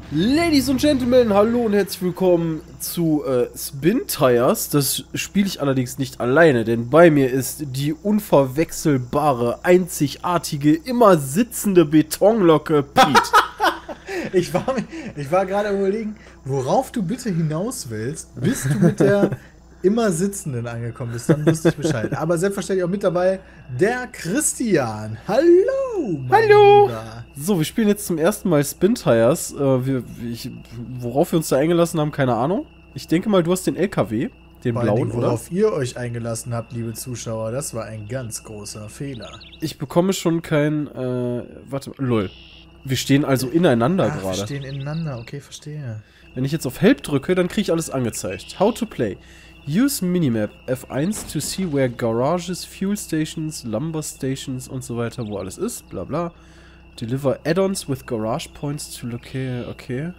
Ladies und Gentlemen, hallo und herzlich willkommen zu Spintires. Das spiele ich allerdings nicht alleine, denn bei mir ist die unverwechselbare, einzigartige, immer sitzende Betonlocke Pete. Ich war gerade überlegen, worauf du bitte hinaus willst, bis du mit der immer Sitzenden angekommen bist. Dann wusste ich Bescheid. Aber selbstverständlich auch mit dabei der Christian. Hallo! Hallo! Lieber. So, wir spielen jetzt zum ersten Mal Spintires. Worauf wir uns da eingelassen haben, keine Ahnung. Ich denke mal, du hast den LKW, den Vor allen blauen, Dingen, oder? worauf ihr euch eingelassen habt, liebe Zuschauer, das war ein ganz großer Fehler. Ich bekomme schon kein, warte, lol. Wir stehen also ineinander Wir gerade. stehen ineinander, okay, verstehe. Wenn ich jetzt auf Help drücke, dann kriege ich alles angezeigt. How to play. Use Minimap F1 to see where garages, fuel stations, lumber stations und so weiter, wo alles ist, bla bla. Deliver add-ons with garage points to locate, okay.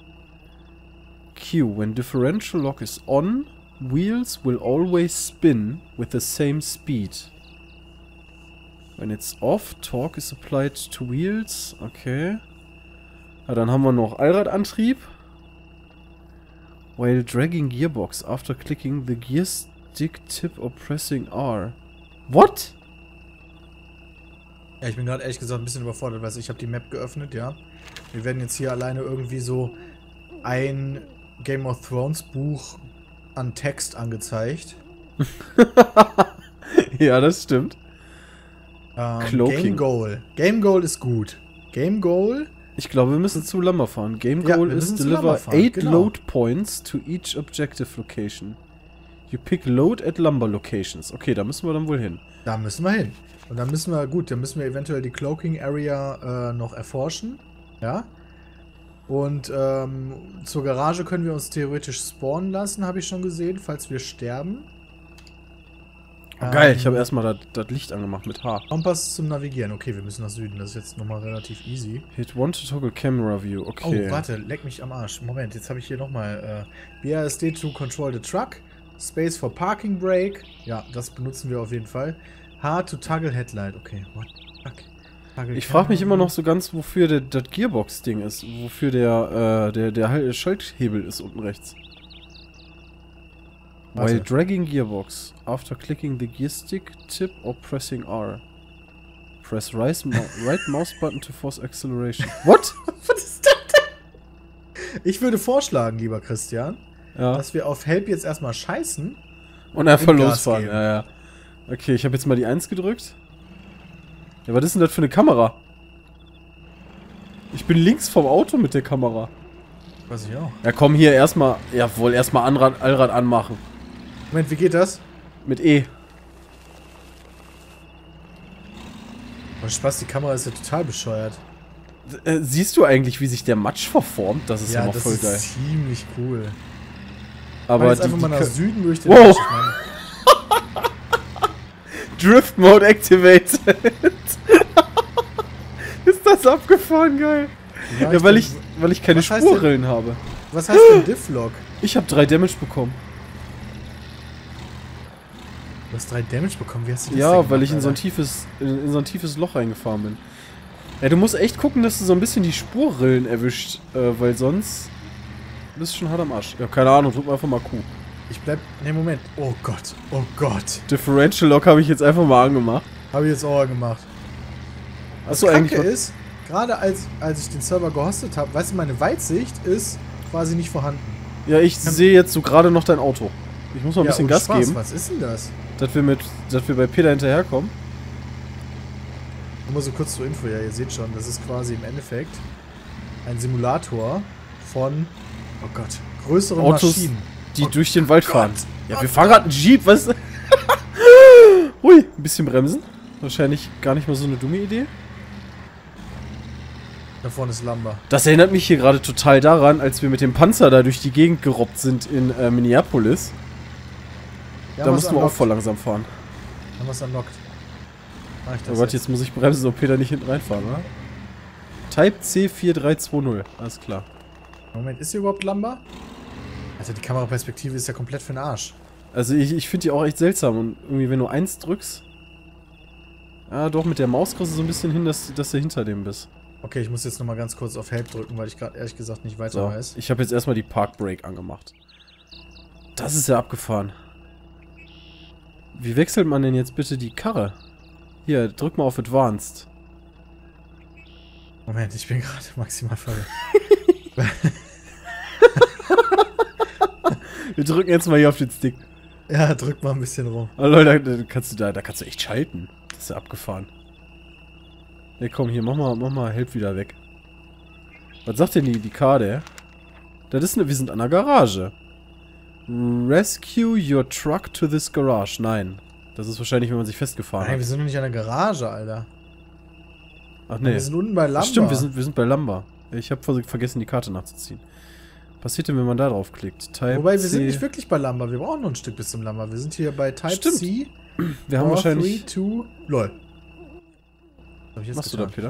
Q, when differential lock is on, wheels will always spin with the same speed. When it's off, torque is applied to wheels, okay. Ja, dann haben wir noch Allradantrieb. While dragging gearbox after clicking the gear stick tip or pressing R. What? Ja, ich bin gerade ehrlich gesagt ein bisschen überfordert, weil ich habe die Map geöffnet, ja. Wir werden jetzt hier alleine irgendwie so ein Game of Thrones Buch an Text angezeigt. Ja, das stimmt. Cloaking. Game Goal. Game Goal ist gut. Game Goal. Ich glaube, wir müssen zu Lumber fahren. Game Ja, Goal wir ist müssen zu deliver Lumber fahren, 8 genau. load points to each objective location. You pick load at Lumber locations. Okay, da müssen wir dann wohl hin. Da müssen wir hin. Und dann müssen wir, gut, dann müssen wir eventuell die Cloaking Area noch erforschen. Ja. Und zur Garage können wir uns theoretisch spawnen lassen, habe ich schon gesehen, falls wir sterben. Oh, geil, ich habe erstmal das Licht angemacht mit H. Kompass zum Navigieren. Okay, wir müssen nach Süden. Das ist jetzt nochmal relativ easy. Hit one to toggle camera view. Okay. Oh, warte, leck mich am Arsch. Moment, jetzt habe ich hier nochmal BASD to control the truck. Space for parking brake. Ja, das benutzen wir auf jeden Fall. H to toggle headlight. Okay, what the fuck? Toggle Ich frage mich camera. immer noch so ganz, wofür das Gearbox-Ding ist. Wofür der Schalthebel ist unten rechts. Warte. While dragging gearbox, after clicking the gear stick, tip or pressing R. Press right mouse button to force acceleration. What? Was ist das denn? Ich würde vorschlagen, lieber Christian, Ja. dass wir auf Help jetzt erstmal scheißen. Und einfach und Gas losfahren. geben. Ja, ja. Okay, ich habe jetzt mal die 1 gedrückt. Ja, was ist denn das für eine Kamera? Ich bin links vom Auto mit der Kamera. Weiß ich auch. Ja, komm hier erstmal. Jawohl, erstmal Allrad anmachen. Moment, wie geht das? Mit E. Oh, Spaß, die Kamera ist ja total bescheuert. Siehst du eigentlich, wie sich der Matsch verformt? Das ist ja noch das voll ist geil. ziemlich cool. Aber jetzt einfach mal nach Kö- Süden durch den Wow. Matsch, ich meine, Drift Mode activated. Ist das abgefahren geil? ja, Ja, weil ich keine Was heißt Spurrillen habe. Was heißt denn Difflog? Ich habe 3 Damage bekommen. Du hast 3 Damage bekommen, wie hast du das Ja, denn weil ich in gemacht, so ein tiefes Loch reingefahren bin. Ja, du musst echt gucken, dass du so ein bisschen die Spurrillen erwischt, weil sonst bist du schon hart am Arsch. Ja, keine Ahnung, drück mal einfach mal Q. Ich bleib. Ne, Moment. Oh Gott. Oh Gott. Differential Lock habe ich jetzt einfach mal angemacht. Habe ich jetzt auch gemacht. Was Achso, eigentlich. Kacke ist, gerade als ich den Server gehostet habe, weißt du, meine Weitsicht ist quasi nicht vorhanden. Ja, ich sehe jetzt so gerade noch dein Auto. Ich muss mal ein bisschen ohne Gas Spaß, geben, Was ist denn das? dass wir bei Peter hinterherkommen. Nur mal so kurz zur Info, ja, ihr seht schon, das ist quasi im Endeffekt ein Simulator von, oh Gott, größeren Autos, Maschinen. die Oh durch den Wald fahren. Gott. Ja, wir fahren gerade einen Jeep, was? Hui, ein bisschen bremsen. Wahrscheinlich gar nicht mal so eine dumme Idee. Da vorne ist Lumber. Das erinnert mich hier gerade total daran, als wir mit dem Panzer da durch die Gegend gerobbt sind in Minneapolis. Ja, Da mussten wir auch voll langsam fahren. Haben wir es unlocked. Mach ich das Aber warte, jetzt muss ich bremsen, so Peter nicht hinten reinfahren, oder? Type C4320, alles klar. Moment, ist hier überhaupt Lumber? Also die Kameraperspektive ist ja komplett für den Arsch. Also ich finde die auch echt seltsam und irgendwie, wenn du 1 drückst... Ja, doch, mit der Maus kriegst du so ein bisschen hin, dass du hinter dem bist. Okay, ich muss jetzt nochmal ganz kurz auf Help drücken, weil ich gerade ehrlich gesagt nicht weiter So, weiß. ich habe jetzt erstmal die Park Brake angemacht. Das ist ja abgefahren. Wie wechselt man denn jetzt bitte die Karre? Hier, drück mal auf Advanced. Moment, ich bin gerade maximal verwirrt. Wir drücken jetzt mal hier auf den Stick. Ja, drück mal ein bisschen rum. Oh Leute, da kannst du echt schalten. Das ist ja abgefahren. Ne, komm, hier, mach mal Help wieder weg. Was sagt denn die Karte? Das ist wir sind an der Garage. Rescue your truck to this garage. Nein. Das ist wahrscheinlich, wenn man sich festgefahren Nein, hat. wir sind noch nicht an der Garage, Alter. Ach nee. Wir sind unten bei Lamba. Stimmt, wir sind bei Lamba. Ich habe vergessen, die Karte nachzuziehen. Was passiert denn, wenn man da drauf klickt? Type Wobei, wir C. sind nicht wirklich bei Lamba. Wir brauchen noch ein Stück bis zum Lamba. Wir sind hier bei Type Stimmt. C. Wir haben wahrscheinlich... 3, 2, LOL. Hab ich jetzt Was machst du da, getan? Peter?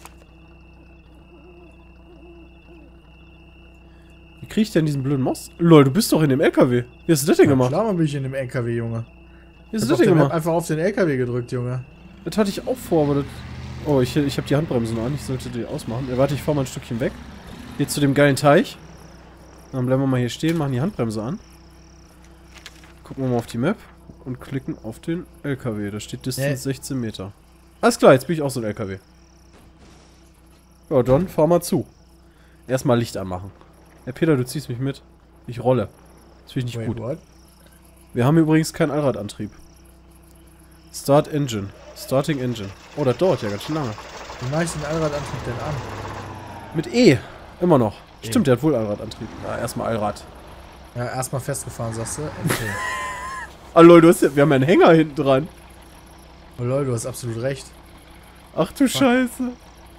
Wie krieg ich denn diesen blöden Moss? Lol, du bist doch in dem LKW. Wie hast du das denn gemacht? Klar, bin ich in dem LKW, Junge. Wie Ich hast hab du das denn auf der Map gemacht? einfach auf den LKW gedrückt, Junge. Das hatte ich auch vor, aber das... Oh, ich habe die Handbremse noch an. Ich sollte die ausmachen. Ja, warte, ich fahr mal ein Stückchen weg. Hier zu dem geilen Teich. Dann bleiben wir mal hier stehen, machen die Handbremse an. Gucken wir mal auf die Map und klicken auf den LKW. Da steht Distance 16 Meter. Alles klar, jetzt bin ich auch so ein LKW. Ja, dann fahr mal zu. Erstmal Licht anmachen. Ja, Peter, du ziehst mich mit. Ich rolle. Das finde ich nicht gut. What? Wir haben übrigens keinen Allradantrieb. Start Engine. Starting Engine. Oh, das dauert ja ganz schön lange. Wie mache ich den Allradantrieb denn an? Mit E. Immer noch. E. Stimmt, der hat wohl Allradantrieb. Ja, erstmal Allrad. Ja, erstmal festgefahren, sagst du? Okay. Ah, lol, wir haben ja einen Hänger hinten dran. Oh lol, du hast absolut recht. Ach du Scheiße.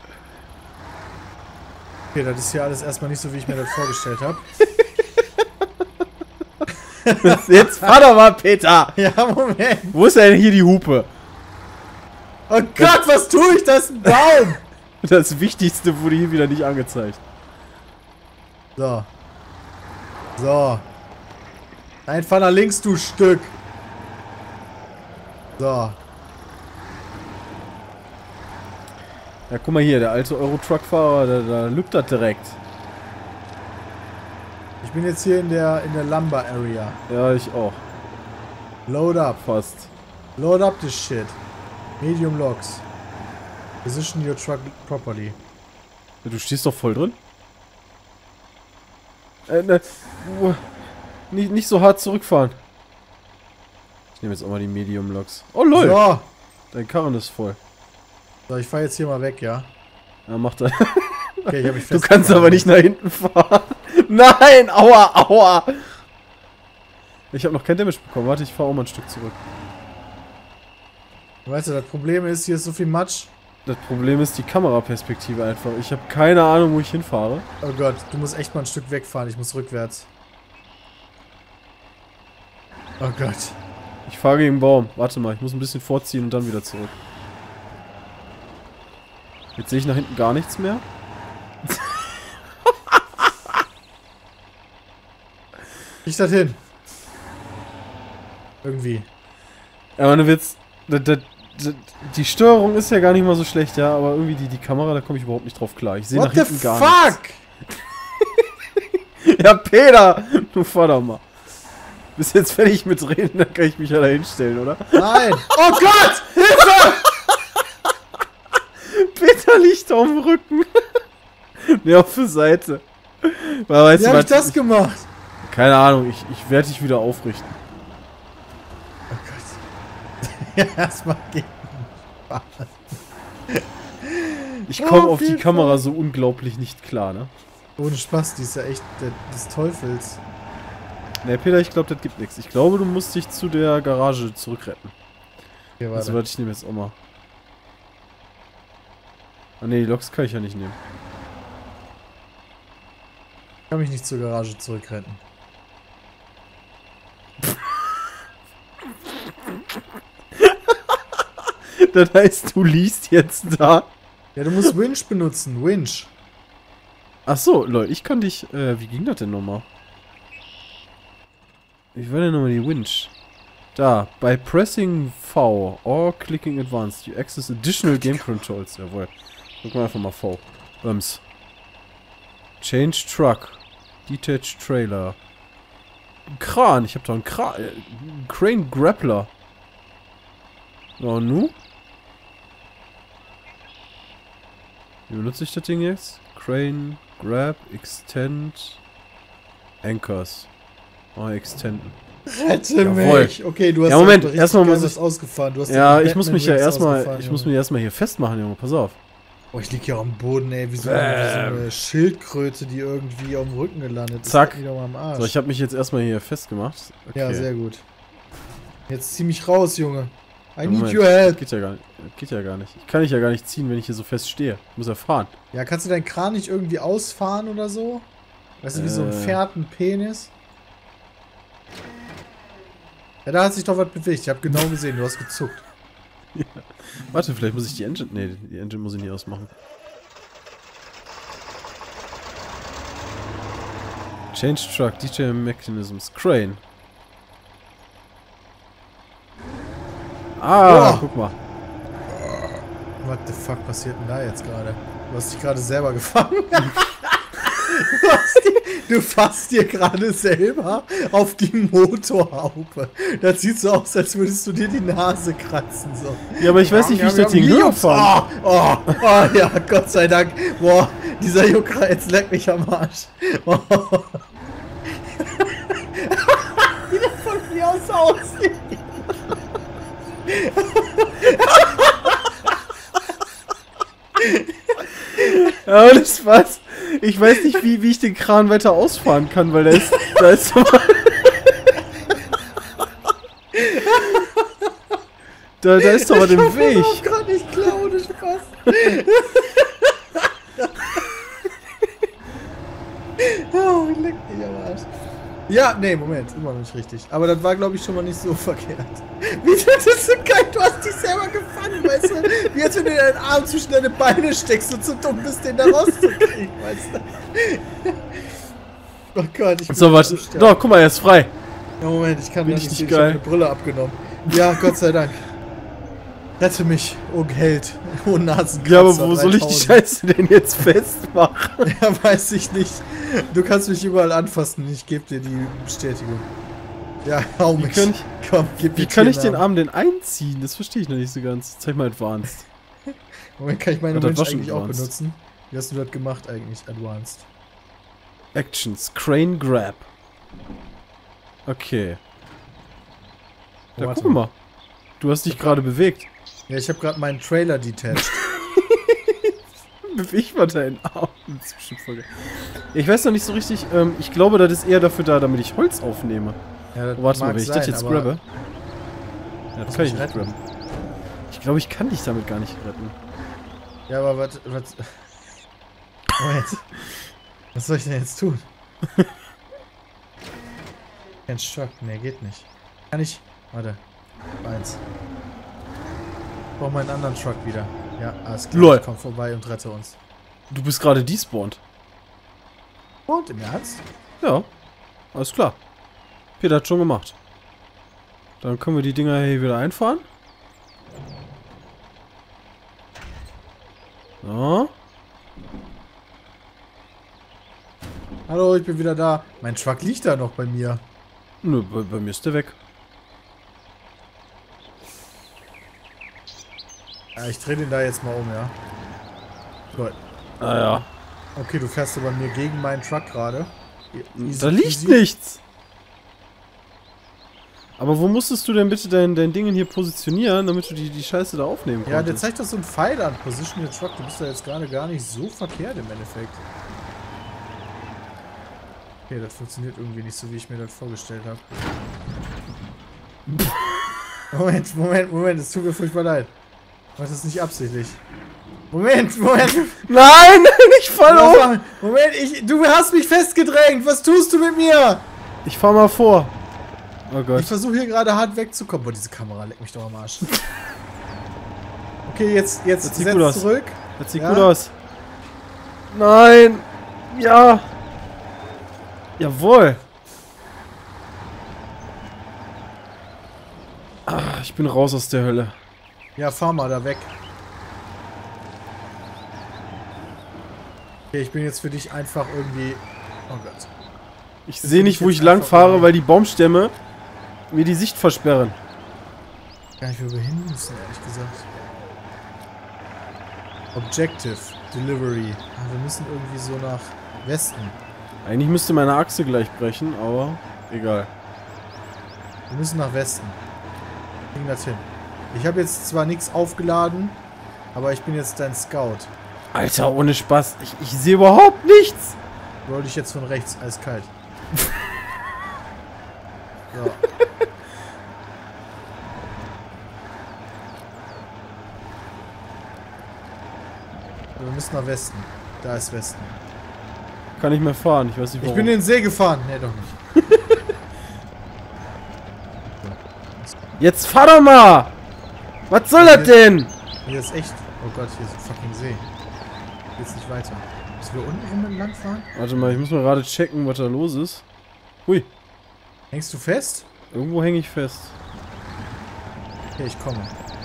Okay, das ist hier alles erstmal nicht so, wie ich mir das vorgestellt habe. Jetzt fahr doch mal, Peter. Ja, Moment. Wo ist denn hier die Hupe? Oh Gott, was tue ich? Das ist ein Baum. Das Wichtigste wurde hier wieder nicht angezeigt. So. So. Nein, fahr nach links, du Stück. So. Ja, guck mal hier, der alte Euro-Truck-Fahrer, da lübt das direkt. Ich bin jetzt hier in der Lumber Area. Ja, ich auch. Load up. Fast. Load up this shit. Medium logs. Position your truck properly. Ja, du stehst doch voll drin. Ne. Nicht so hart zurückfahren. Ich nehme jetzt auch mal die Medium Logs. Oh lol. So. Dein Karren ist voll. So, ich fahr jetzt hier mal weg, ja? Ja, mach das. Okay, ich hab mich Du kannst aber nicht nach hinten fahren. Nein, aua, aua. Ich habe noch kein Damage bekommen. Warte, ich fahre auch mal ein Stück zurück. Weißt du, das Problem ist, hier ist so viel Matsch. Das Problem ist die Kameraperspektive einfach. Ich habe keine Ahnung, wo ich hinfahre. Oh Gott, du musst echt mal ein Stück wegfahren. Ich muss rückwärts. Oh Gott. Ich fahre gegen den Baum. Warte mal, ich muss ein bisschen vorziehen und dann wieder zurück. Jetzt sehe ich nach hinten gar nichts mehr. Ich das hin. Irgendwie. Ja, meine Witz. Die Steuerung ist ja gar nicht mal so schlecht, ja, aber irgendwie die Kamera, da komme ich überhaupt nicht drauf klar. Ich sehe nach hinten gar nichts. Ja, Peter! Du fahr doch mal. Bist jetzt fertig mit reden, dann kann ich mich ja da hinstellen, oder? Nein! Oh Gott! Hilfe! Peter liegt auf dem Rücken. Ne, auf der Seite. Weißt Wie hab ich das gemacht? Keine Ahnung, ich werde dich wieder aufrichten. Oh Gott. Erstmal gegen. Ich komme auf die Kamera so unglaublich nicht klar, ne? Ohne Spaß, die ist ja echt des Teufels. Ne, Peter, ich glaube, das gibt nichts. Ich glaube, du musst dich zu der Garage zurückretten. Okay, Also warte, ich nehme jetzt auch mal. Ah ne, die Loks kann ich ja nicht nehmen. Ich kann mich nicht zur Garage zurückretten. Das heißt, du liegst jetzt da. Ja, du musst Winch benutzen. Winch. Ach so, Leute, ich kann dich. Wie ging das denn nochmal? Wie war denn nochmal die Winch? Da, by pressing V or clicking advanced, you access additional game controls. Jawohl. Guck mal einfach mal V. Change Truck. Detached Trailer. Kran. Ich hab da einen Crane Grappler. Oh, nu? Wie benutze ich das Ding jetzt? Crane, Grab, Extend, Anchors. Oh, extenden. Rette Jawohl. mich! Okay, du hast Ja, Moment, richtig erstmal muss was ausgefahren. Du hast Ja, den ich muss Batman mich ja Wings erstmal, ausgefahren, ich muss Junge. mich erstmal hier festmachen, Junge. Pass auf. Oh, ich lieg hier am Boden, ey. Wie so eine Schildkröte, die irgendwie auf dem Rücken gelandet ist. Zack. Wieder mal am Arsch. So, ich habe mich jetzt erstmal hier festgemacht. Okay. Ja, sehr gut. Jetzt zieh mich raus, Junge. I need Moment, your help. Geht ja gar nicht. Geht ja gar nicht. Ich kann dich ja gar nicht ziehen, wenn ich hier so fest stehe. Ich muss ja fahren. Ja, kannst du deinen Kran nicht irgendwie ausfahren oder so? Weißt du, wie so ein Pferd ein Penis? Ja, da hat sich doch was bewegt. Ich habe genau gesehen, du hast gezuckt. Ja. Warte, vielleicht muss ich die Engine... Nee, die Engine muss ich nie ausmachen. Change Truck, DJ Mechanisms, Crane. Ah, Boah. guck mal. What the fuck passiert denn da jetzt gerade? Du hast dich gerade selber gefangen. Du fasst dir gerade selber auf die Motorhaube. Das sieht so aus, als würdest du dir die Nase kratzen. So. Ja, aber ich weiß nicht, wie ich das Ding höher fahre. Oh, ja, Gott sei Dank. Boah, dieser Juckreiz leckt mich am Arsch. Oh. Wie der von mir aus aussieht. Ja, das war's. Ich weiß nicht, wie ich den Kran weiter ausfahren kann, weil da ist so da ist doch was im Weg. Ich kann nicht klauen, ich kost. Oh, leck mich am Arsch. Ja, nee, Moment, immer noch nicht richtig. Aber das war, glaube ich, schon mal nicht so verkehrt. Wie, das ist so geil, du hast dich selber gefangen, weißt du? Wie als wenn du deinen Arm zwischen deine Beine steckst und zu dumm bist, den da rauszukriegen, weißt du? Oh Gott, ich bin So, warte. Doch, guck mal, er ist frei. Ja, Moment, ich kann Bin da ich nicht nicht sehen, ich hab geil? eine Brille abgenommen. Ja, Gott sei Dank. Rette mich, Held. Oh Nasenkratzer. Ja, aber wo soll ich die 3000. Scheiße denn jetzt festmachen? Ja, weiß ich nicht. Du kannst mich überall anfassen, ich gebe dir die Bestätigung. Ja, hau mich. Komm, gib mir Wie kann ich Namen. den Arm denn einziehen? Das verstehe ich noch nicht so ganz. Zeig mal Advanced. Moment, kann ich meine Ja, das Mensch war schon eigentlich auch Advanced. benutzen? Wie hast du das gemacht eigentlich, Advanced? Actions. Crane Grab. Okay. Oh, Ja, warte guck mal. Du hast dich gerade bewegt. Ja, ich habe gerade meinen Trailer detached. Beweg mal deinen Arm. Das ist bestimmt voll geil. Ich weiß noch nicht so richtig. Ich glaube, das ist eher dafür da, damit ich Holz aufnehme. Ja, das Oh, warte mal, mag wenn ich sein, das jetzt aber grabbe. Ja, das kann ich mich nicht retten. grabben. Ich glaube, ich kann dich damit gar nicht retten. Ja, aber was... Moment. Was soll ich denn jetzt tun? Kein Stock. Nee, geht nicht. Kann ich... Warte. Eins. Ich brauche meinen anderen Truck wieder. Ja, alles klar. Lol. Ich komm vorbei und rette uns. Du bist gerade despawned. Und im Ernst? Ja. Alles klar. Peter hat schon gemacht. Dann können wir die Dinger hier wieder einfahren. So. Hallo, ich bin wieder da. Mein Truck liegt da noch bei mir. Nö, bei mir ist der weg. Ja, ich drehe den da jetzt mal um, ja. Gut. Naja. Okay, du fährst aber mir gegen meinen Truck gerade. Da liegt nichts. Aber wo musstest du denn bitte dein Ding hier positionieren, damit du die Scheiße da aufnehmen Ja, der konntest? zeigt doch so einen Pfeil an. Position your truck. Du bist da jetzt gerade gar nicht so verkehrt im Endeffekt. Okay, das funktioniert irgendwie nicht so, wie ich mir das vorgestellt habe. Moment. Es tut mir furchtbar leid. Ich mach das nicht absichtlich. Moment. Nein, ich fall um! Moment, du hast mich festgedrängt. Was tust du mit mir? Ich fahr mal vor. Oh Gott. Ich versuche hier gerade hart wegzukommen. Boah, diese Kamera leckt mich doch am Arsch. Okay, jetzt sieht setz gut aus. zurück. Das sieht Ja. gut aus. Nein! Ja! Jawohl! Ich bin raus aus der Hölle. Ja, fahr mal da weg. Okay, ich bin jetzt für dich einfach irgendwie... Oh Gott. Ich sehe nicht, wo ich lang fahre, weil die Baumstämme mir die Sicht versperren. Gar nicht, wo wir hin müssen, ehrlich gesagt. Objective. Delivery. Ah, wir müssen irgendwie so nach Westen. Eigentlich müsste meine Achse gleich brechen, aber egal. Wir müssen nach Westen. Kriegen das hin. Ich habe jetzt zwar nichts aufgeladen, aber ich bin jetzt dein Scout. Alter, ohne Spaß. Ich sehe überhaupt nichts. Roll dich jetzt von rechts, eiskalt. So. Wir müssen nach Westen. Da ist Westen. Kann nicht mehr fahren, ich weiß nicht warum. Ich bin in den See gefahren. Nee, doch nicht. Jetzt fahr doch mal! Was soll das denn? Hier ist echt... Oh Gott, hier ist ein fucking See. Geht's nicht weiter. Müssen wir unten rum lang fahren? Warte mal, ich muss mal gerade checken, was da los ist. Hui. Hängst du fest? Irgendwo hänge ich fest. Okay, ich komme.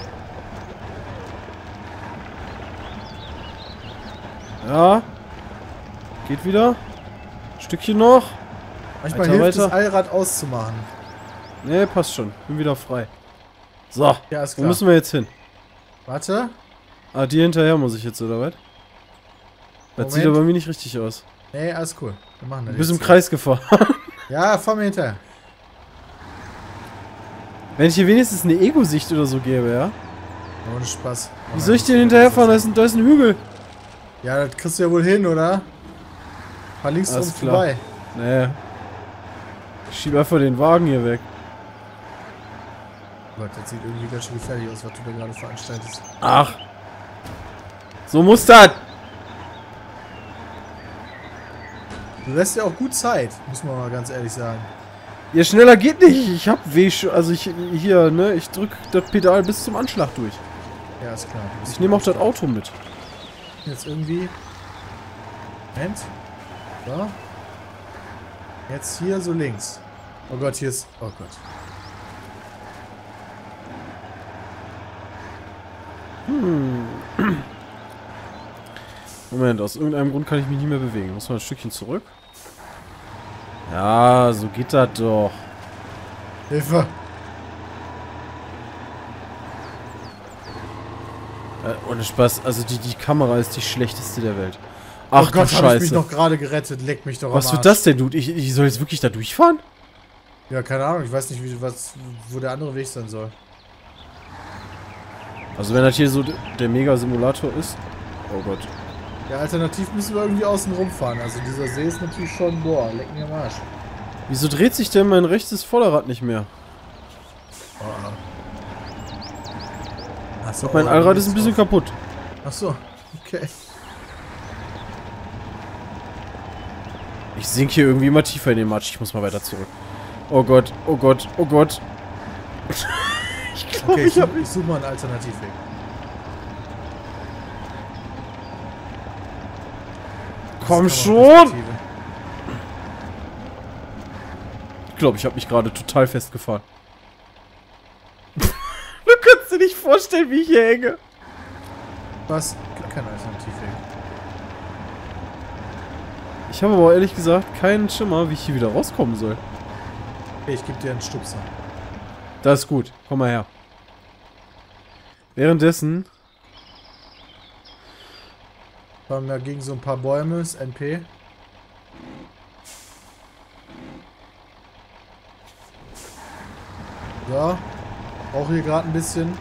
Ja. Geht wieder. Stückchen noch. Manchmal Weiter, hilft es, weiter. Allrad auszumachen. Ne, passt schon. Bin wieder frei. So. Ja, ist Wo klar. müssen wir jetzt hin? Warte. Ah, dir hinterher muss ich jetzt, oder was? Das Moment. sieht aber bei mir nicht richtig aus. Nee, alles cool. Wir machen das Du bist im jetzt. Kreis gefahren. Ja, fahr mir hinterher. Wenn ich hier wenigstens eine Ego-Sicht oder so gäbe, ja? Ohne Spaß. Wie soll ich dir hinterherfahren? Da ist ein Hügel. Ja, das kriegst du ja wohl hin, oder? Fahr links Alles drum klar. vorbei. Nee. Ich schieb einfach den Wagen hier weg. Gott, das sieht irgendwie ganz schön gefährlich aus, was du da gerade veranstaltest. Ach. So muss das. Du lässt ja auch gut Zeit, muss man mal ganz ehrlich sagen. Ja, schneller geht nicht. Ich hab also hier, ne, ich drück das Pedal bis zum Anschlag durch. Ja, ist klar. Ich nehme auch das Auto mit. Jetzt irgendwie... Moment. So. Jetzt hier so links. Oh Gott, hier ist... Oh Gott. Moment, aus irgendeinem Grund kann ich mich nicht mehr bewegen. Muss mal ein Stückchen zurück. Ja, so geht das doch. Hilfe! Ohne Spaß, also die Kamera ist die schlechteste der Welt. Ach Oh Gott, du habe ich mich Scheiße. noch gerade gerettet. Leck mich doch am Was Arsch. wird das denn, Dude? Ich soll jetzt wirklich da durchfahren? Ja, keine Ahnung. Ich weiß nicht, wo der andere Weg sein soll. Also wenn das hier so der Mega-Simulator ist. Oh Gott. Ja, alternativ müssen wir irgendwie außen rumfahren. Also dieser See ist natürlich schon... Boah, leck mir am Arsch. Wieso dreht sich denn mein rechtes Vorderrad nicht mehr? Achso, Mein Allrad ist ein bisschen kaputt. Achso, okay. Ich sink hier irgendwie immer tiefer in den Matsch. Ich muss mal weiter zurück. Oh Gott, oh Gott, oh Gott. Ich glaube, Okay, ich hab... ich suche mal einen Alternativweg. Komm Das kann schon! man Perspektive. Ich glaube, ich habe mich gerade total festgefahren. Du kannst dir nicht vorstellen, wie ich hier hänge. Was? Gibt keinen Alternativweg. Ich habe aber ehrlich gesagt keinen Schimmer, wie ich hier wieder rauskommen soll. Okay, ich gebe dir einen Stupser. Das ist gut. Komm mal her. Währenddessen... Fahren wir gegen so ein paar Bäume, ist NP. So. Auch hier gerade ein bisschen.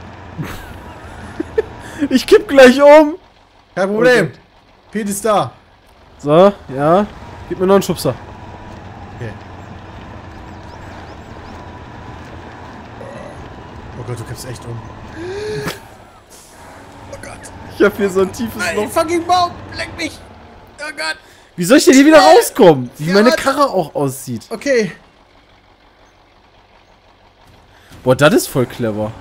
Ich kipp gleich um! Kein Problem. Okay. Pete ist da. So, ja. Gib mir noch einen Schubser. Okay. Oh Gott, du kippst echt um. Oh Gott. Ich hab hier so ein tiefes Ein Loch. fucking Baum! Leck mich! Oh Gott! Wie soll ich denn hier wieder rauskommen? Wie Ja, meine warte. Karre auch aussieht. Okay. Boah, das ist voll clever.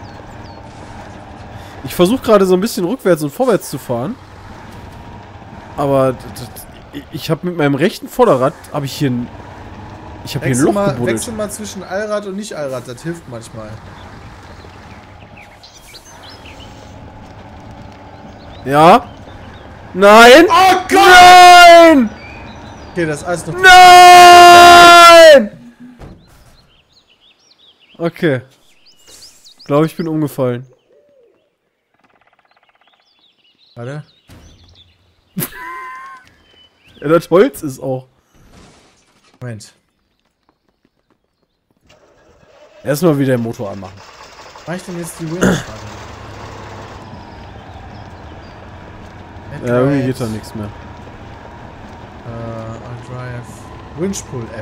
Ich versuche gerade so ein bisschen rückwärts und vorwärts zu fahren. Aber ich habe mit meinem rechten Vorderrad habe ich hier ein Loch gebuddelt. Wechsel mal zwischen Allrad und Nicht-Allrad, das hilft manchmal. Ja. Nein. Oh Gott! Nein! Okay, das ist alles noch... Nein! Okay. Glaube ich bin umgefallen. Warte. Ja, das Holz ist auch. Moment. Erstmal wieder den Motor anmachen. Mach ich denn jetzt die Winch? Ja, irgendwie geht da nichts mehr. Drive. Winch Pull F.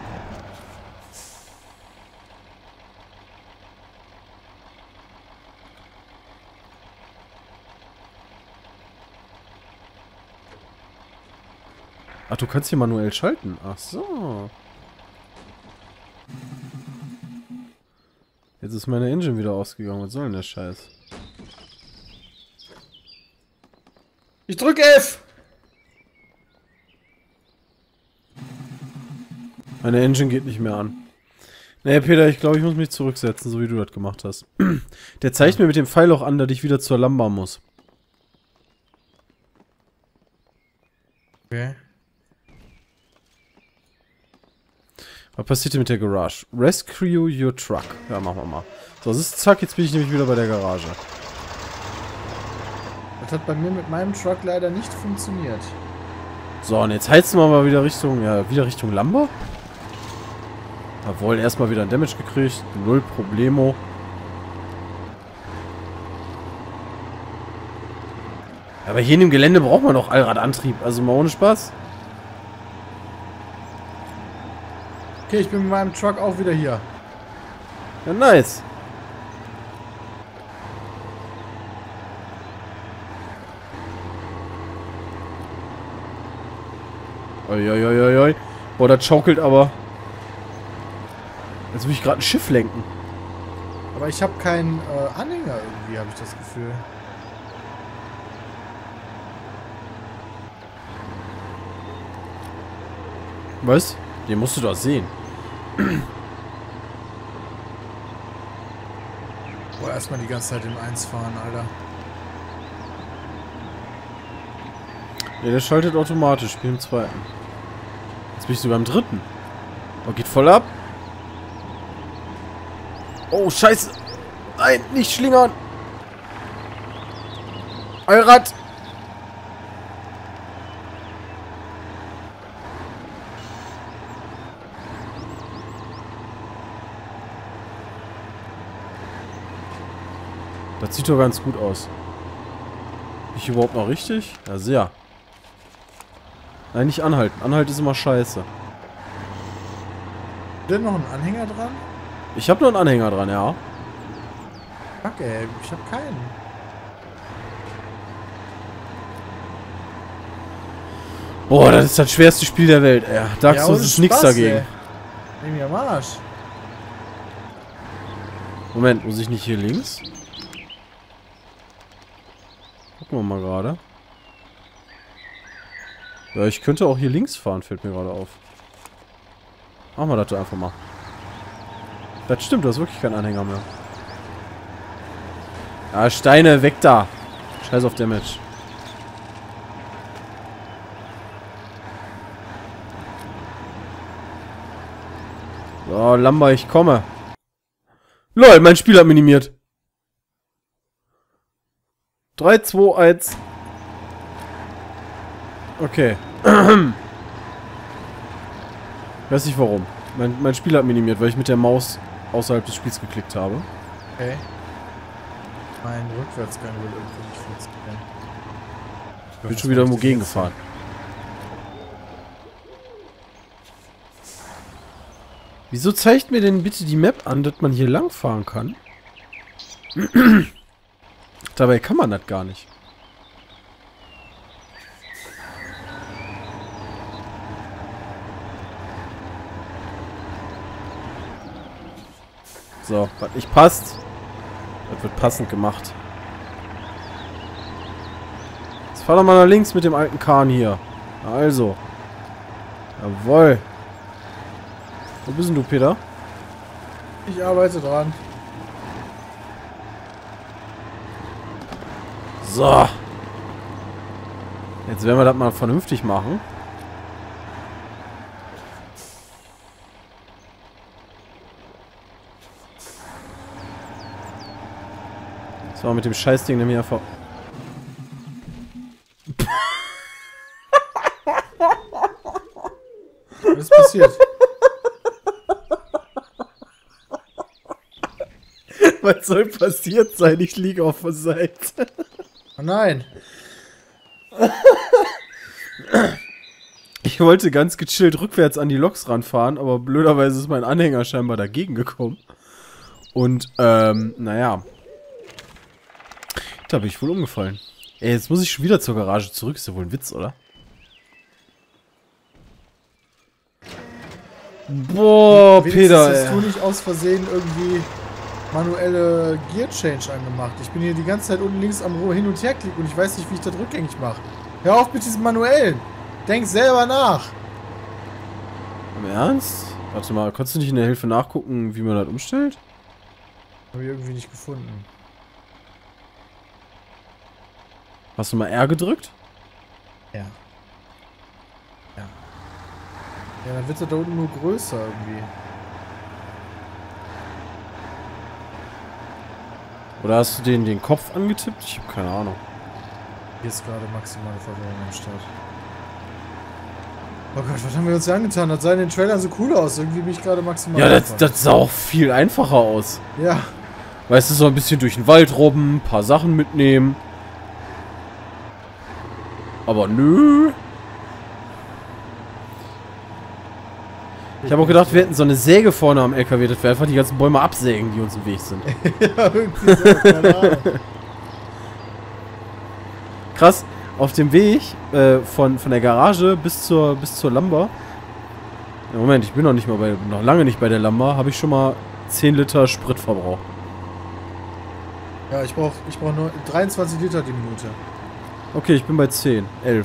Ach, du kannst hier manuell schalten. Ach so. Jetzt ist meine Engine wieder ausgegangen. Was soll denn der Scheiß? Ich drück F! Meine Engine geht nicht mehr an. Naja, Peter, ich glaube, ich muss mich zurücksetzen, so wie du das gemacht hast. Der zeigt mir mit dem Pfeil auch an, dass ich wieder zur Lamba muss. Okay. Was passiert hier mit der Garage? Rescue your truck. Ja, machen wir mal. So, das ist zack, jetzt bin ich nämlich wieder bei der Garage. Das hat bei mir mit meinem Truck leider nicht funktioniert. So, und jetzt heizen wir mal wieder Richtung Lamba. Jawohl, erstmal wieder ein Damage gekriegt. Null Problemo. Aber hier in dem Gelände braucht man doch Allradantrieb. Also mal ohne Spaß. Okay, ich bin mit meinem Truck auch wieder hier. Ja, nice. Oi. Boah, das schaukelt aber. Jetzt will ich gerade ein Schiff lenken. Aber ich habe keinen Anhänger irgendwie, habe ich das Gefühl. Was? Den musst du doch sehen. Boah, erstmal die ganze Zeit im 1 fahren, Alter. Ja, der schaltet automatisch. Ich bin im 2. Jetzt bin ich sogar im 3. Oh, geht voll ab. Oh, scheiße. Nein, nicht schlingern. Allrad. Das sieht doch ganz gut aus. Bin ich überhaupt noch richtig? Ja, sehr. Nein, nicht anhalten. Anhalten ist immer scheiße. Ist denn noch ein Anhänger dran? Ich habe nur einen Anhänger dran, ja. Fuck, ey, ich habe keinen. Boah, das ist das schwerste Spiel der Welt, ey. Dark Souls ist nichts dagegen. Nehm mir am Arsch. Moment, muss ich nicht hier links? Gucken wir mal gerade. Ja, ich könnte auch hier links fahren, fällt mir gerade auf. Machen wir das doch einfach mal. Das stimmt, du hast wirklich keinen Anhänger mehr. Ja, Steine, weg da. Scheiß auf Damage. So, Lamba, ich komme. LOL, mein Spiel hat minimiert. 3, 2, 1. Okay. Weiß nicht warum. Mein Spiel hat minimiert, weil ich mit der Maus außerhalb des Spiels geklickt habe. Okay. Mein Rückwärtsgang will irgendwie nicht funktionieren. Ich bin schon wieder irgendwo gegengefahren. Wieso zeigt mir denn bitte die Map an, dass man hier lang fahren kann? Dabei kann man das gar nicht. So, was nicht passt, das wird passend gemacht. Jetzt fahr doch mal nach links mit dem alten Kahn hier. Also. Jawohl. Wo bist denn du, Peter? Ich arbeite dran. So. Jetzt werden wir das mal vernünftig machen. Das war mit dem Scheißding nämlich einfach... Was ist passiert? Was soll passiert sein? Ich liege auf der Seite. Oh nein. Ich wollte ganz gechillt rückwärts an die Loks ranfahren, aber blöderweise ist mein Anhänger scheinbar dagegen gekommen. Und, naja. Da bin ich wohl umgefallen. Ey, jetzt muss ich schon wieder zur Garage zurück. Ist ja wohl ein Witz, oder? Boah, Peter, hast du nicht aus Versehen irgendwie manuelle Gear Change angemacht? Ich bin hier die ganze Zeit unten links am Rohr hin und her klicken und ich weiß nicht, wie ich das rückgängig mache. Hör auf mit diesem manuellen. Denk selber nach. Im Ernst? Warte mal, konntest du nicht in der Hilfe nachgucken, wie man das umstellt? Habe ich irgendwie nicht gefunden. Hast du mal R gedrückt? Ja. Ja. Ja, dann wird er da unten nur größer irgendwie. Oder hast du den Kopf angetippt? Ich habe keine Ahnung. Hier ist gerade maximale Verwirrung am Start. Oh Gott, was haben wir uns hier angetan? Das sah in den Trailern so cool aus. Irgendwie bin ich gerade maximal... Ja, das sah auch viel einfacher aus. Ja. Weißt du, so ein bisschen durch den Wald robben, ein paar Sachen mitnehmen. Aber nö. Ich habe auch gedacht, wir hätten so eine Säge vorne am LKW, dass wir einfach die ganzen Bäume absägen, die uns im Weg sind. Ja, irgendwie so, keine Ahnung. Krass, auf dem Weg von der Garage bis zur Lamba. Ja, Moment, ich bin noch lange nicht bei der Lamba, habe ich schon mal 10 Liter Sprit verbraucht. Ja, ich brauch nur 23 Liter die Minute. Okay, ich bin bei 10, 11.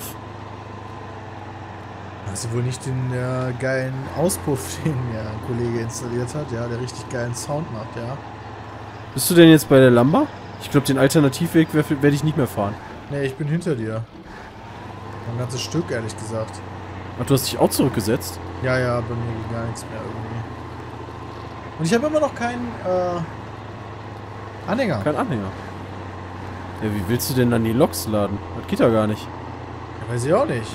Hast du wohl nicht den geilen Auspuff, den mir ein Kollege installiert hat, ja, der richtig geilen Sound macht, ja. Bist du denn jetzt bei der Lamba? Ich glaube, den Alternativweg werde ich nicht mehr fahren. Nee, ich bin hinter dir. Ein ganzes Stück, ehrlich gesagt. Ach, du hast dich auch zurückgesetzt? Ja, ja, bei mir geht gar nichts mehr irgendwie. Und ich habe immer noch keinen Anhänger. Kein Anhänger. Ja, wie willst du denn dann die Loks laden? Das geht ja gar nicht. Ja, weiß ich auch nicht.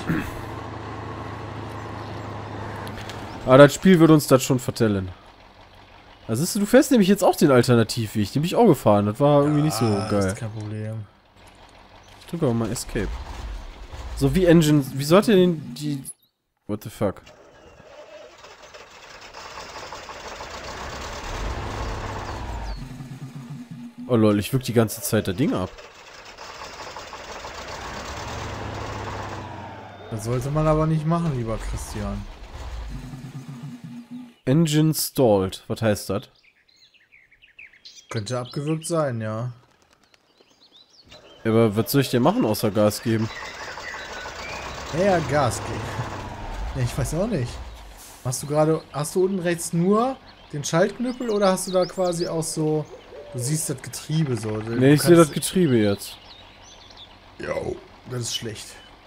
Aber das Spiel wird uns das schon vertellen. Also siehst du, du fährst nämlich jetzt auch den Alternativweg. Den bin ich auch gefahren. Das war irgendwie nicht so geil. Das ist kein Problem. Ich drücke aber mal Escape. So wie Engines. Wieso hat er denn die... What the fuck? Oh lol, ich wirk die ganze Zeit das Ding ab. Das sollte man aber nicht machen, lieber Christian. Engine stalled. Was heißt das? Könnte abgewürgt sein, ja. Ja, aber was soll ich dir machen, außer Gas geben? Ja, Gas geben. Nee, ich weiß auch nicht. Hast du unten rechts nur den Schaltknüppel oder hast du da quasi auch so... Du siehst das Getriebe so. Ne, ich sehe das Getriebe jetzt. Jo, das ist schlecht.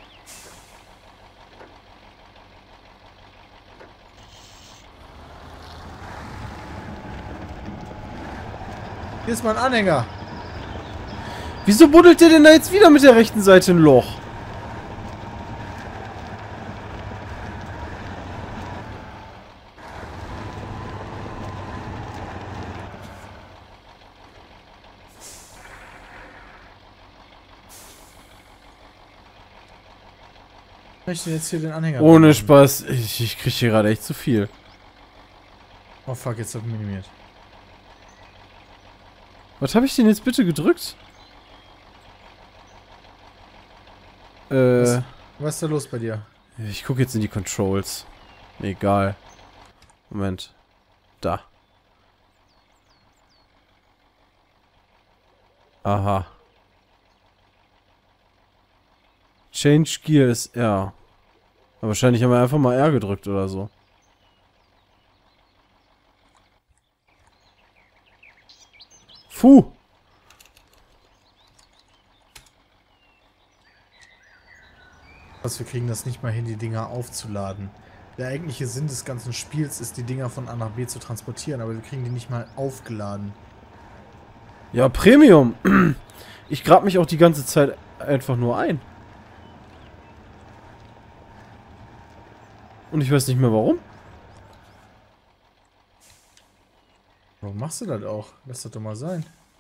Hier ist mein Anhänger. Wieso buddelt der denn da jetzt wieder mit der rechten Seite ein Loch? Ich möchte jetzt hier den Anhänger. Ohne Spaß. Ich krieg hier gerade echt zu viel. Oh fuck, jetzt hab ich minimiert. Was habe ich denn jetzt bitte gedrückt? Was ist da los bei dir? Ich gucke jetzt in die Controls. Egal. Moment. Da. Aha. Change Gear ist R. Aber wahrscheinlich haben wir einfach mal R gedrückt oder so. Puh. Was, wir kriegen das nicht mal hin, die Dinger aufzuladen. Der eigentliche Sinn des ganzen Spiels ist, die Dinger von A nach B zu transportieren, aber wir kriegen die nicht mal aufgeladen. Ja, Premium. Ich grab mich auch die ganze Zeit einfach nur ein. Und ich weiß nicht mehr warum. Warum machst du das auch? Lass das doch mal sein.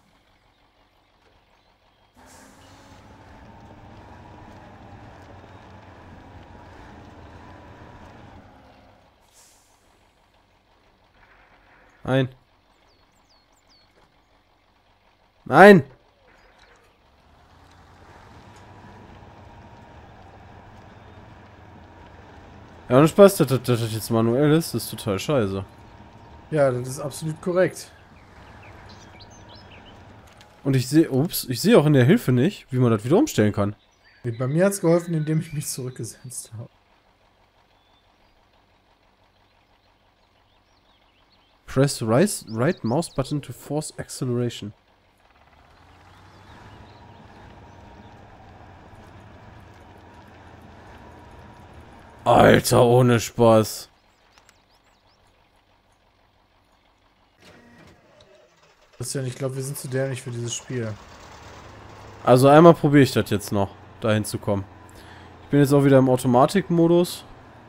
Nein. Nein! Ja, und Spaß, dass das jetzt manuell ist, das ist total scheiße. Ja, das ist absolut korrekt. Und ich sehe, ich sehe auch in der Hilfe nicht, wie man das wieder umstellen kann. Bei mir hat es geholfen, indem ich mich zurückgesetzt habe. Press right mouse button to force acceleration. Alter, ohne Spaß. Christian, ich glaube, wir sind zu dämlich für dieses Spiel. Also einmal probiere ich das jetzt noch, dahin zu kommen. Ich bin jetzt auch wieder im Automatikmodus.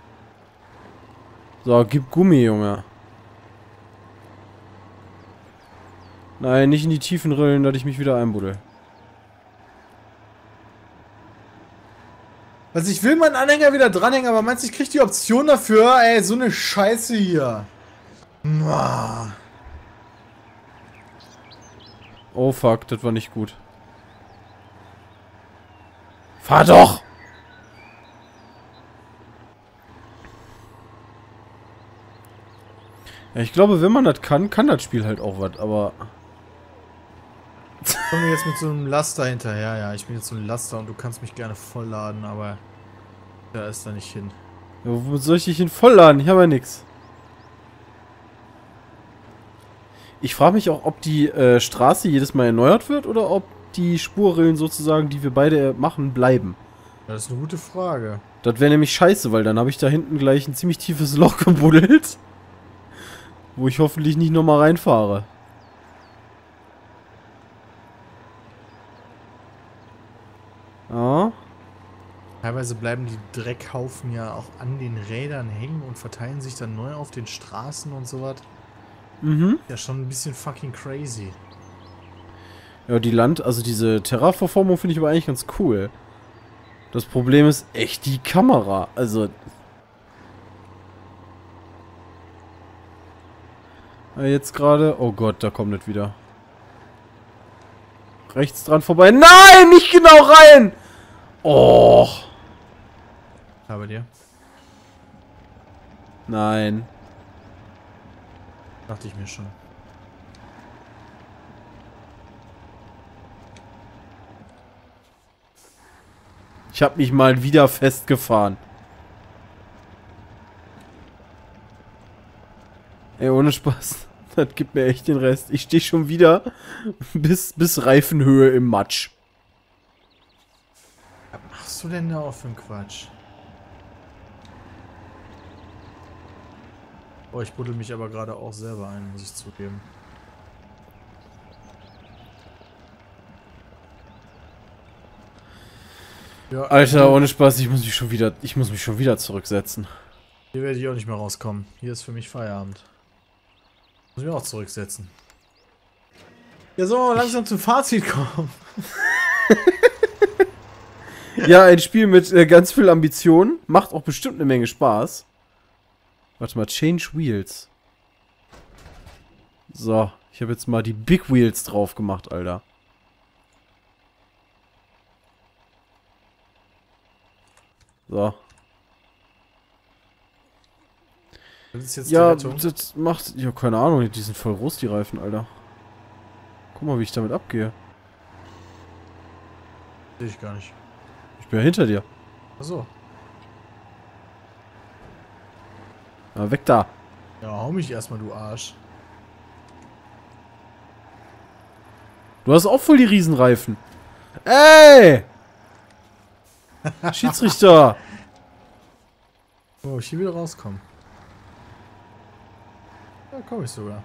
So, gib Gummi, Junge. Nein, nicht in die tiefen Rillen, dass ich mich wieder einbuddel. Also ich will meinen Anhänger wieder dranhängen, aber meinst du, ich krieg die Option dafür? Ey, so eine Scheiße hier. Oh fuck, das war nicht gut. Fahr doch! Ja, ich glaube, wenn man das kann das Spiel halt auch was, aber... Ich komme jetzt mit so einem Laster hinterher, ja. Ich bin jetzt so ein Laster und du kannst mich gerne vollladen, aber da ist da nicht hin. Ja, wo soll ich dich hin vollladen? Ich habe ja nix. Ich frage mich auch, ob die Straße jedes Mal erneuert wird oder ob die Spurrillen sozusagen, die wir beide machen, bleiben. Ja, das ist eine gute Frage. Das wäre nämlich scheiße, weil dann habe ich da hinten gleich ein ziemlich tiefes Loch gebuddelt. Wo ich hoffentlich nicht nochmal reinfahre. Ja. Teilweise bleiben die Dreckhaufen ja auch an den Rädern hängen und verteilen sich dann neu auf den Straßen und sowas. Mhm. Ja, schon ein bisschen fucking crazy. Ja, also diese Terraformung finde ich aber eigentlich ganz cool. Das Problem ist echt die Kamera. Also... Jetzt gerade... Oh Gott, da kommt das wieder. Rechts dran vorbei. Nein, nicht genau rein! Oh. Da bei dir? Nein. Dachte ich mir schon. Ich habe mich mal wieder festgefahren. Ey, ohne Spaß. Das gibt mir echt den Rest. Ich stehe schon wieder bis Reifenhöhe im Matsch. Was machst du denn da auch für einen Quatsch? Oh, ich buddel mich aber gerade auch selber ein, muss ich zugeben. Ja, Alter, ohne Spaß, ich muss mich schon wieder zurücksetzen. Hier werde ich auch nicht mehr rauskommen. Hier ist für mich Feierabend. Muss ich auch zurücksetzen. Ja, sollen wir mal langsam zum Fazit kommen? Ja, ein Spiel mit ganz viel Ambition. Macht auch bestimmt eine Menge Spaß. Warte mal, Change Wheels. So, ich habe jetzt mal die Big Wheels drauf gemacht, Alter. So. Das ist jetzt Ja, die Rettung. das macht... Ja, keine Ahnung, die sind voll groß, die Reifen, Alter. Guck mal, wie ich damit abgehe. Sehe ich gar nicht. Ich bin ja hinter dir. Achso. Ja, weg da. Ja, hau mich erstmal, du Arsch. Du hast auch voll die Riesenreifen. Ey! Schiedsrichter! Oh, ich hier wieder rauskommen. Da komme ich sogar.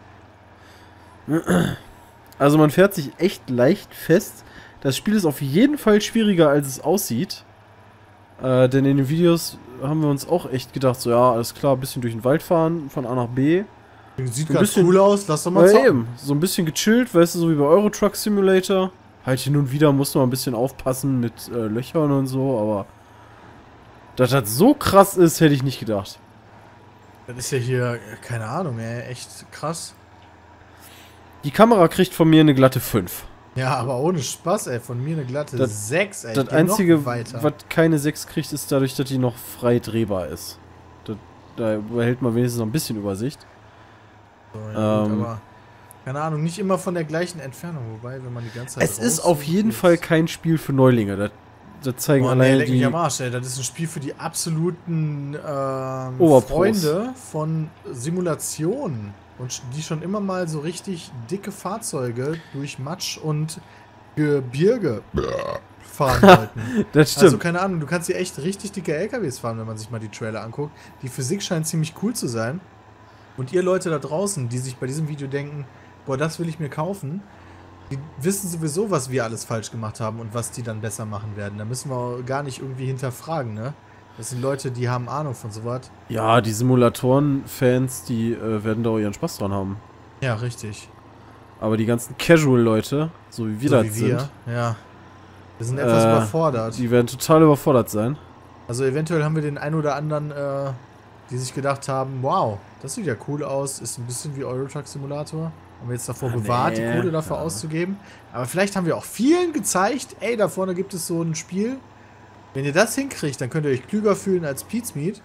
Also man fährt sich echt leicht fest. Das Spiel ist auf jeden Fall schwieriger, als es aussieht. Denn in den Videos haben wir uns auch echt gedacht, so ja, alles klar, ein bisschen durch den Wald fahren, von A nach B. Sieht So ein ganz bisschen- cool aus, lass doch mal Ja, zocken. eben. So ein bisschen gechillt, weißt du, so wie bei Euro Truck Simulator. Halt hin und wieder muss man ein bisschen aufpassen mit Löchern und so, aber dass das so krass ist, hätte ich nicht gedacht. Das ist ja hier, keine Ahnung, ey, echt krass. Die Kamera kriegt von mir eine glatte 5. Ja, aber ohne Spaß, ey, von mir eine glatte Das- 6, ey. Das ich geh noch Einzige, weiter. was keine 6 kriegt, ist dadurch, dass die noch frei drehbar ist. Da behält man wenigstens noch ein bisschen Übersicht. So, ja, gut, ähm, aber keine Ahnung, nicht immer von der gleichen Entfernung, wobei, wenn man die ganze Zeit Es ist rauszoomt, auf jeden geht's. Fall kein Spiel für Neulinge. Das zeigen Boah, nee, alleine leck mich die... am Arsch, ey. Das ist ein Spiel für die absoluten Oberpros. Freunde von Simulationen. Und die schon immer mal so richtig dicke Fahrzeuge durch Matsch und Gebirge fahren wollten. Das stimmt. Also keine Ahnung, du kannst hier echt richtig dicke LKWs fahren, wenn man sich mal die Trailer anguckt. Die Physik scheint ziemlich cool zu sein. Und ihr Leute da draußen, die sich bei diesem Video denken, boah, das will ich mir kaufen, die wissen sowieso, was wir alles falsch gemacht haben und was die dann besser machen werden. Da müssen wir gar nicht irgendwie hinterfragen, ne? Das sind Leute, die haben Ahnung von sowas. Ja, die Simulatoren-Fans, die werden da auch ihren Spaß dran haben. Ja, richtig. Aber die ganzen Casual-Leute, so wie wir So das wie sind, wir, ja. Wir sind etwas überfordert. die werden total überfordert sein. Also eventuell haben wir den einen oder anderen, die sich gedacht haben, wow, das sieht ja cool aus, ist ein bisschen wie Euro Truck Simulator. Haben wir jetzt davor bewahrt, die nee. Kohle dafür auszugeben. Aber vielleicht haben wir auch vielen gezeigt, ey, da vorne gibt es so ein Spiel. Wenn ihr das hinkriegt, dann könnt ihr euch klüger fühlen als Pete's Meat.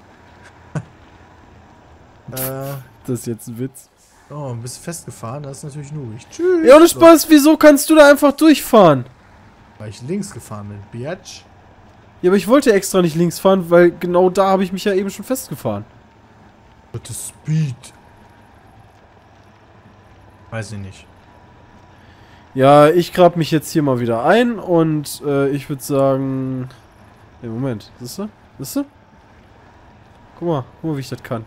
Das ist jetzt ein Witz. Oh, ein bisschen festgefahren, das ist natürlich nurig. Tschüss. Ja, ohne Spaß, wieso kannst du da einfach durchfahren? Weil ich links gefahren bin, Biatch. Ja, aber ich wollte extra nicht links fahren, weil genau da habe ich mich ja eben schon festgefahren. Bitte Speed. Weiß ich nicht. Ja, ich grab mich jetzt hier mal wieder ein und ich würde sagen... Hey, Moment, siehst du? Siehst du? Guck mal, wie ich das kann.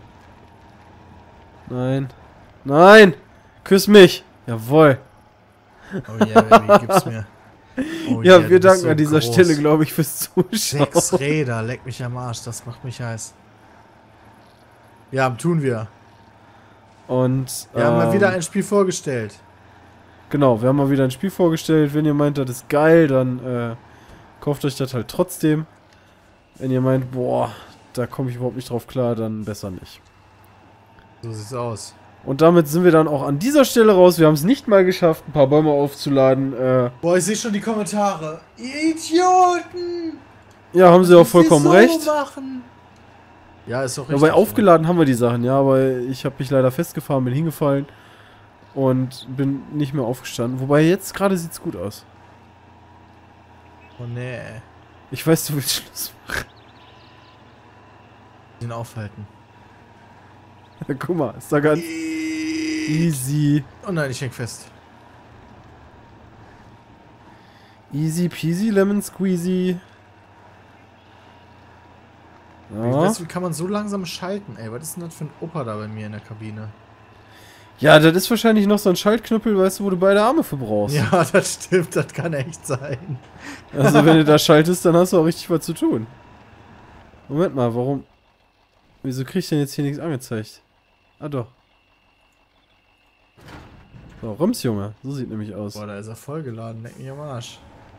Nein. Nein! Küss mich! Jawohl. Oh yeah, Baby, gib's mir. Oh Ja, yeah, wir du bist danken an dieser groß. Stelle, glaube ich, fürs Zuschauen. 6 Räder, leck mich am Arsch, das macht mich heiß. Ja, tun wir. Und, Wir haben mal wieder ein Spiel vorgestellt. genau, wir haben mal wieder ein Spiel vorgestellt. Wenn ihr meint, das ist geil, dann kauft euch das halt trotzdem. Wenn ihr meint, boah, da komme ich überhaupt nicht drauf klar, dann besser nicht. So sieht's aus. Und damit sind wir dann auch an dieser Stelle raus. Wir haben es nicht mal geschafft, ein paar Bäume aufzuladen. Boah, ich sehe schon die Kommentare. Ihr Idioten! Ja, haben sie auch Was müsst ihr vollkommen so recht. machen? Ja, ist doch Ja, richtig. aber aufgeladen haben wir die Sachen, ja, aber ich habe mich leider festgefahren, bin hingefallen und bin nicht mehr aufgestanden. Wobei jetzt gerade sieht's gut aus. Oh nee. Ich weiß, du willst Schluss machen. Den aufhalten. Ja, guck mal, ist da ganz easy. Oh nein, ich häng fest. Easy peasy lemon squeezy. Ich Ja. weiß, wie kann man so langsam schalten, ey? Was ist denn das für ein Opa da bei mir in der Kabine? Ja, das ist wahrscheinlich noch so ein Schaltknüppel, weißt du, wo du beide Arme für brauchst. Ja, das stimmt, das kann echt sein. Also wenn du da schaltest, dann hast du auch richtig was zu tun. Moment mal, warum? Wieso krieg ich denn jetzt hier nichts angezeigt? Ah doch. So, Rums, Junge. So sieht nämlich aus. Boah, da ist er vollgeladen, leck mich am Arsch.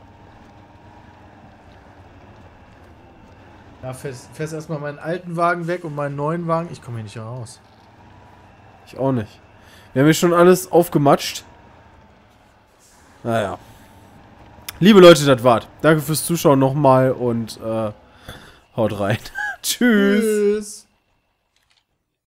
Ja, fährst erstmal meinen alten Wagen weg und meinen neuen Wagen. Ich komme hier nicht raus. Ich auch nicht. Wir haben hier schon alles aufgematscht. Naja. Liebe Leute, das war's. Danke fürs Zuschauen nochmal und haut rein. Tschüss. Tschüss.